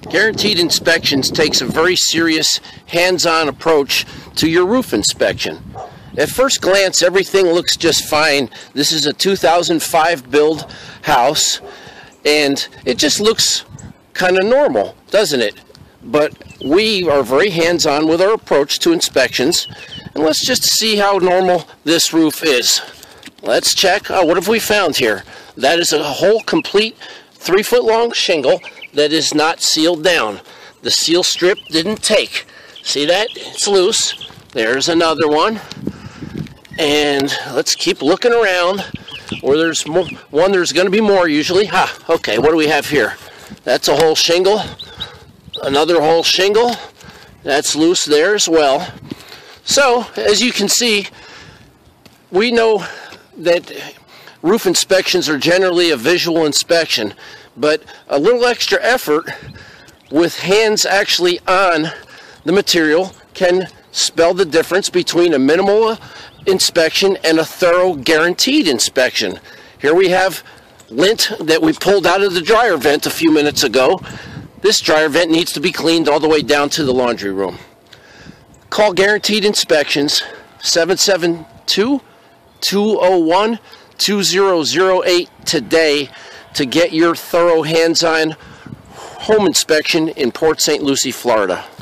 Guaranteed Inspections takes a very serious, hands-on approach to your roof inspection. At first glance, everything looks just fine. This is a 2005 build house, and it just looks kind of normal, doesn't it? But we are very hands-on with our approach to inspections, and let's just see how normal this roof is. Let's check. What have we found here? That is a whole complete 3-foot long shingle that is not sealed down. The seal strip didn't take. See that? It's loose. There's another one. And let's keep looking around. Where there's one, there's going to be more usually. Okay, what do we have here? That's a whole shingle. Another whole shingle. That's loose there as well. So, as you can see, we know that roof inspections are generally a visual inspection, but a little extra effort with hands actually on the material can spell the difference between a minimal inspection and a thorough guaranteed inspection. Here we have lint that we pulled out of the dryer vent a few minutes ago. This dryer vent needs to be cleaned all the way down to the laundry room. Call Guaranteed Inspections 772-201-2008 today to get your thorough hands-on home inspection in Port St. Lucie, Florida.